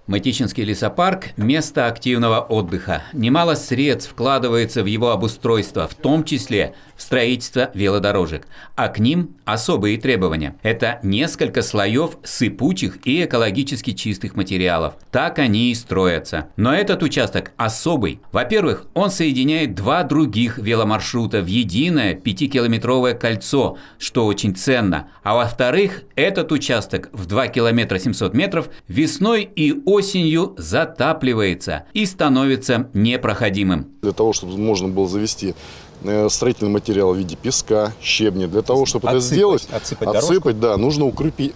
Мытищинский лесопарк – место активного отдыха. Немало средств вкладывается в его обустройство, в том числе в строительство велодорожек. А к ним особые требования. Это несколько слоев сыпучих и экологически чистых материалов. Так они и строятся. Но этот участок особый. Во-первых, он соединяет два других веломаршрута в единое 5-километровое кольцо, что очень ценно. А во-вторых, этот участок в 2 километра 700 метров весной и осенью затапливается и становится непроходимым. Для того, чтобы можно было завести строительный материал в виде песка, щебня, для того, чтобы это сделать, отсыпать, да, нужно укрепить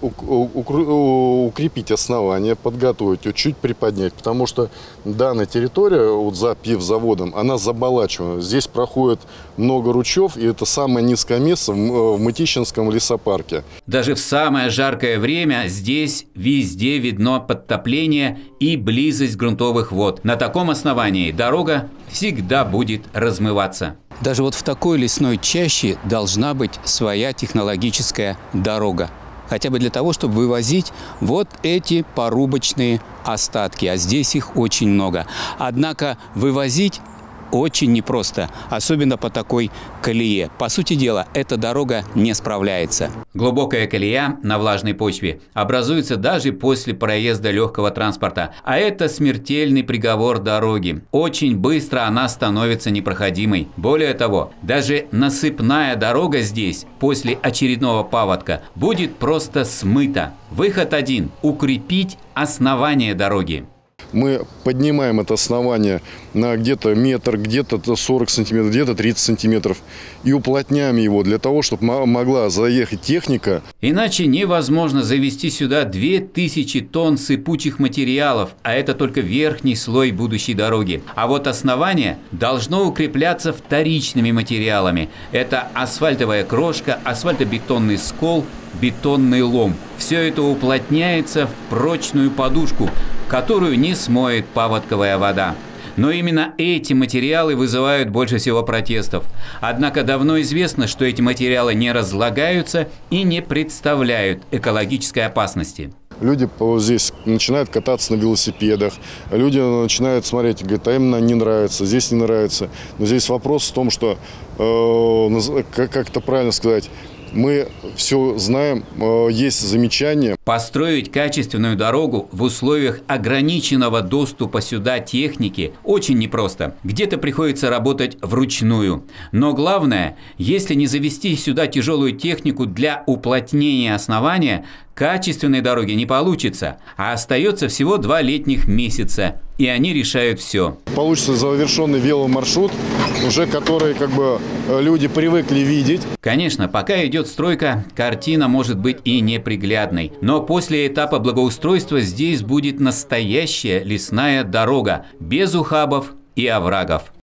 основание, подготовить, чуть приподнять, потому что данная территория вот за пивзаводом, она заболачивана. Здесь проходит много ручьев, и это самое низкое место в Мытищинском лесопарке. Даже в самое жаркое время здесь везде видно подтопление и близость грунтовых вод. На таком основании дорога всегда будет размываться. Даже вот в такой лесной чаще должна быть своя технологическая дорога. Хотя бы для того, чтобы вывозить вот эти порубочные остатки. А здесь их очень много. Однако вывозить очень непросто, особенно по такой колее. По сути дела, эта дорога не справляется. Глубокая колея на влажной почве образуется даже после проезда легкого транспорта. А это смертельный приговор дороги. Очень быстро она становится непроходимой. Более того, даже насыпная дорога здесь после очередного паводка будет просто смыта. Выход один – укрепить основание дороги. Мы поднимаем это основание на где-то метр, где-то 40 сантиметров, где-то 30 сантиметров и уплотняем его для того, чтобы могла заехать техника. Иначе невозможно завести сюда 2000 тонн сыпучих материалов, а это только верхний слой будущей дороги. А вот основание должно укрепляться вторичными материалами. Это асфальтовая крошка, асфальтобетонный скол, бетонный лом. Все это уплотняется в прочную подушку, которую не смоет паводковая вода. Но именно эти материалы вызывают больше всего протестов. Однако давно известно, что эти материалы не разлагаются и не представляют экологической опасности. Люди здесь начинают кататься на велосипедах, люди начинают смотреть, говорят, а им не нравится, здесь не нравится. Но здесь вопрос в том, что, как это правильно сказать, мы все знаем, есть замечания. Построить качественную дорогу в условиях ограниченного доступа сюда техники очень непросто. Где-то приходится работать вручную. Но главное, если не завести сюда тяжелую технику для уплотнения основания, качественной дороги не получится, а остается всего 2 летних месяца, и они решают все. Получится завершенный веломаршрут, уже который люди привыкли видеть. Конечно, пока идет стройка, картина может быть и неприглядной, но после этапа благоустройства здесь будет настоящая лесная дорога, без ухабов и оврагов.